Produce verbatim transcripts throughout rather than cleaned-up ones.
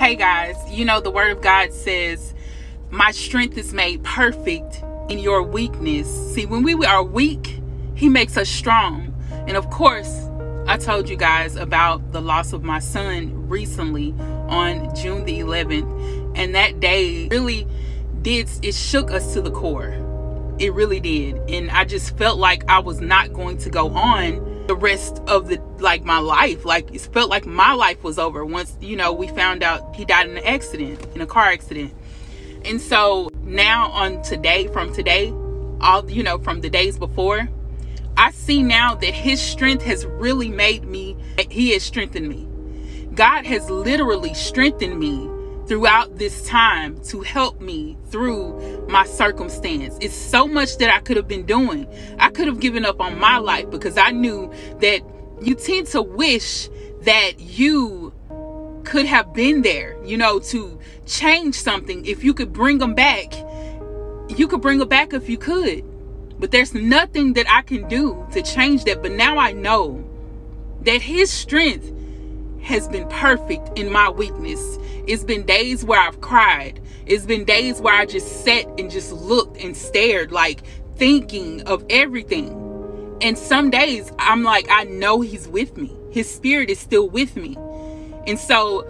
Hey guys, you know the word of God says, my strength is made perfect in your weakness. See, when we are weak, he makes us strong. And of course, I told you guys about the loss of my son recently on June the eleventh. And that day really did, it shook us to the core. It really did. And I just felt like I was not going to go on the rest of the like my life. Like it felt like my life was over once, you know, we found out he died in an accident, in a car accident. And so now on today, from today, all, you know, from the days before, I see now that his strength has really made me, he has strengthened me. God has literally strengthened me throughout this time to help me through my circumstance. It's so much that I could have been doing. I could have given up on my life because I knew that you tend to wish that you could have been there, you know, to change something. If you could bring them back, you could bring them back if you could. But there's nothing that I can do to change that. But now I know that his strength has been perfect in my weakness. It's been days where I've cried. It's been days where I just sat and just looked and stared, like thinking of everything. And some days I'm like, I know he's with me. His spirit is still with me. And so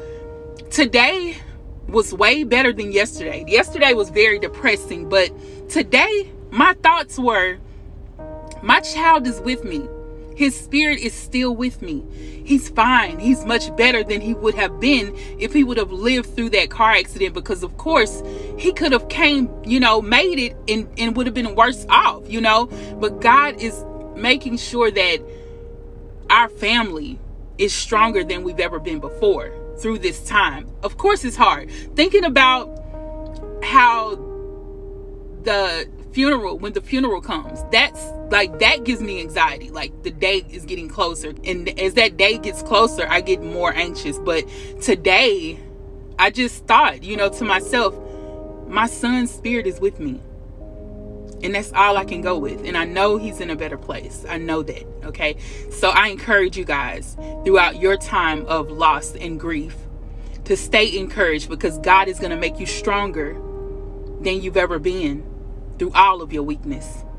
today was way better than yesterday. Yesterday was very depressing, but today my thoughts were, my child is with me. His spirit is still with me. He's fine. He's much better than he would have been if he would have lived through that car accident, because of course he could have came, you know, made it and, and would have been worse off, you know, but God is making sure that our family is stronger than we've ever been before through this time. Of course it's hard thinking about how the funeral, when the funeral comes, that's like, that gives me anxiety. Like the day is getting closer, and as that day gets closer, I get more anxious. But today I just thought, you know, to myself, my son's spirit is with me, and that's all I can go with. And I know he's in a better place. I know that. Okay. So I encourage you guys throughout your time of loss and grief to stay encouraged, because God is going to make you stronger than you've ever been through all of your weakness.